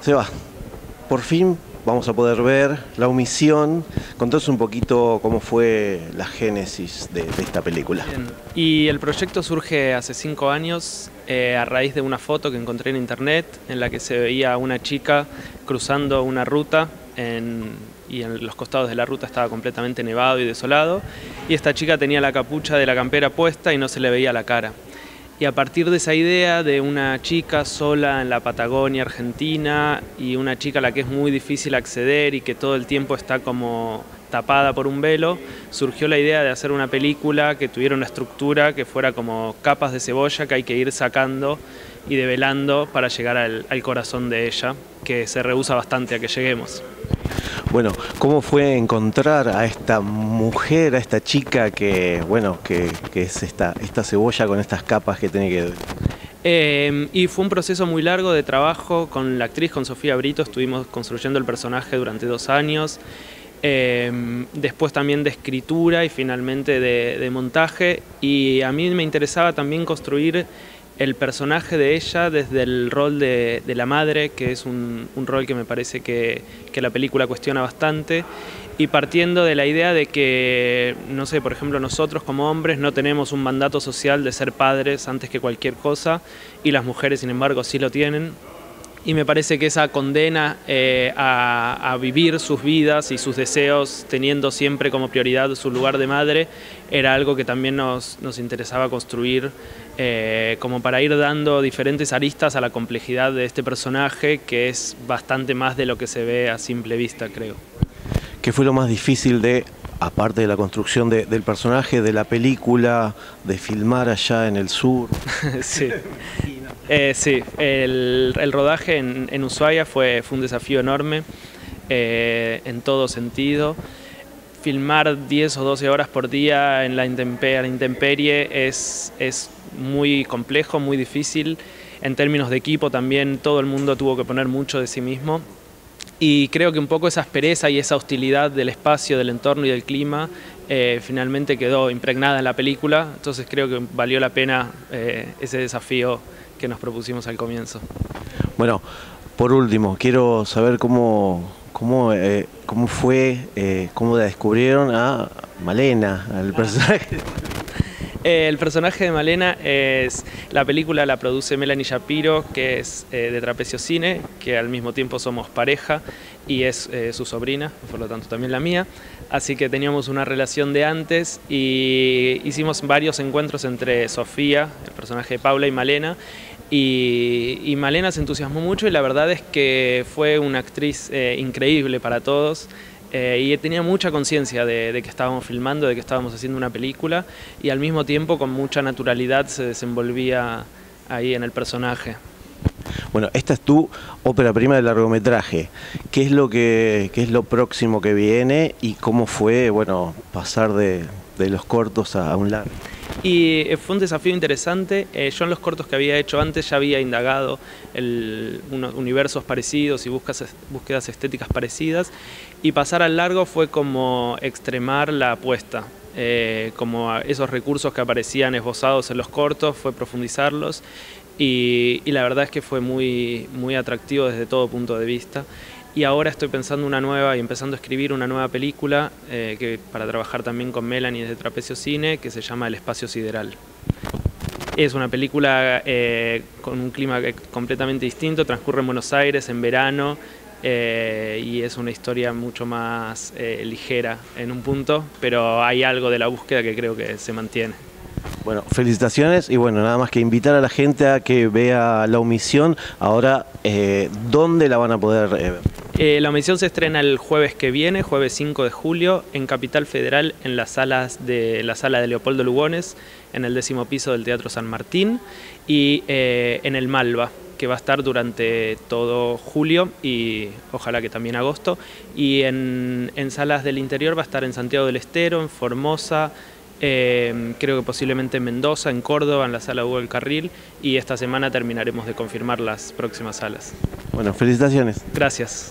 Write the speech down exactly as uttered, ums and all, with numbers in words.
Seba, por fin vamos a poder ver La Omisión. Contanos un poquito cómo fue la génesis de, de esta película. Bien. Y el proyecto surge hace cinco años eh, a raíz de una foto que encontré en internet en la que se veía a una chica cruzando una ruta en, y en los costados de la ruta estaba completamente nevado y desolado, y esta chica tenía la capucha de la campera puesta y no se le veía la cara. Y a partir de esa idea de una chica sola en la Patagonia Argentina y una chica a la que es muy difícil acceder y que todo el tiempo está como tapada por un velo, surgió la idea de hacer una película que tuviera una estructura que fuera como capas de cebolla que hay que ir sacando y develando para llegar al, al corazón de ella, que se rehúsa bastante a que lleguemos. Bueno, ¿cómo fue encontrar a esta mujer, a esta chica que, bueno, que, que es esta, esta cebolla con estas capas que tiene que... Eh, y fue un proceso muy largo de trabajo con la actriz, con Sofía Brito, estuvimos construyendo el personaje durante dos años, eh, después también de escritura y finalmente de, de montaje, y a mí me interesaba también construir el personaje de ella desde el rol de, de la madre, que es un, un rol que me parece que, que la película cuestiona bastante, y partiendo de la idea de que, no sé, por ejemplo, nosotros como hombres no tenemos un mandato social de ser padres antes que cualquier cosa, y las mujeres, sin embargo, sí lo tienen. Y me parece que esa condena eh, a, a vivir sus vidas y sus deseos teniendo siempre como prioridad su lugar de madre era algo que también nos, nos interesaba construir eh, como para ir dando diferentes aristas a la complejidad de este personaje, que es bastante más de lo que se ve a simple vista, creo. ¿Qué fue lo más difícil de, aparte de la construcción de, del personaje, de la película, de filmar allá en el sur? Sí. Eh, sí, el, el rodaje en, en Ushuaia fue, fue un desafío enorme eh, en todo sentido. Filmar diez o doce horas por día en la intemperie, la intemperie es, es muy complejo, muy difícil. En términos de equipo también todo el mundo tuvo que poner mucho de sí mismo. Y creo que un poco esa aspereza y esa hostilidad del espacio, del entorno y del clima eh, finalmente quedó impregnada en la película. Entonces creo que valió la pena eh, ese desafío que nos propusimos al comienzo. Bueno, por último, quiero saber cómo, cómo, eh, cómo fue, eh, cómo descubrieron a Malena, al personaje. Eh, el personaje de Malena es, la película la produce Melanie Shapiro, que es eh, de Trapecio Cine, que al mismo tiempo somos pareja y es eh, su sobrina, por lo tanto también la mía. Así que teníamos una relación de antes y hicimos varios encuentros entre Sofía, el personaje de Paula, y Malena. Y, y Malena se entusiasmó mucho y la verdad es que fue una actriz eh, increíble para todos. Eh, y tenía mucha conciencia de, de que estábamos filmando, de que estábamos haciendo una película, y al mismo tiempo con mucha naturalidad se desenvolvía ahí en el personaje. Bueno, esta es tu ópera prima de largometraje. ¿Qué es lo que, qué es lo próximo que viene y cómo fue, bueno, pasar de, de los cortos a, a un largo? Y fue un desafío interesante. Eh, yo en los cortos que había hecho antes ya había indagado el, unos universos parecidos y buscas, búsquedas estéticas parecidas, y pasar al largo fue como extremar la apuesta. Eh, como esos recursos que aparecían esbozados en los cortos, fue profundizarlos, y, y la verdad es que fue muy, muy atractivo desde todo punto de vista. Y ahora estoy pensando una nueva y empezando a escribir una nueva película eh, que, para trabajar también con Melanie desde Trapecio Cine, que se llama El Espacio Sideral. Es una película eh, con un clima completamente distinto, transcurre en Buenos Aires en verano eh, y es una historia mucho más eh, ligera en un punto, pero hay algo de la búsqueda que creo que se mantiene. Bueno, felicitaciones y bueno, nada más que invitar a la gente a que vea La Omisión. Ahora, eh, ¿dónde la van a poder eh, ver? Eh, la Omisión se estrena el jueves que viene, jueves cinco de julio, en Capital Federal, en las salas de la sala de Leopoldo Lugones, en el décimo piso del Teatro San Martín, y eh, en el Malva, que va a estar durante todo julio y ojalá que también agosto, y en, en salas del interior va a estar en Santiago del Estero, en Formosa, eh, creo que posiblemente en Mendoza, en Córdoba, en la sala Hugo del Carril, y esta semana terminaremos de confirmar las próximas salas. Bueno, felicitaciones. Gracias.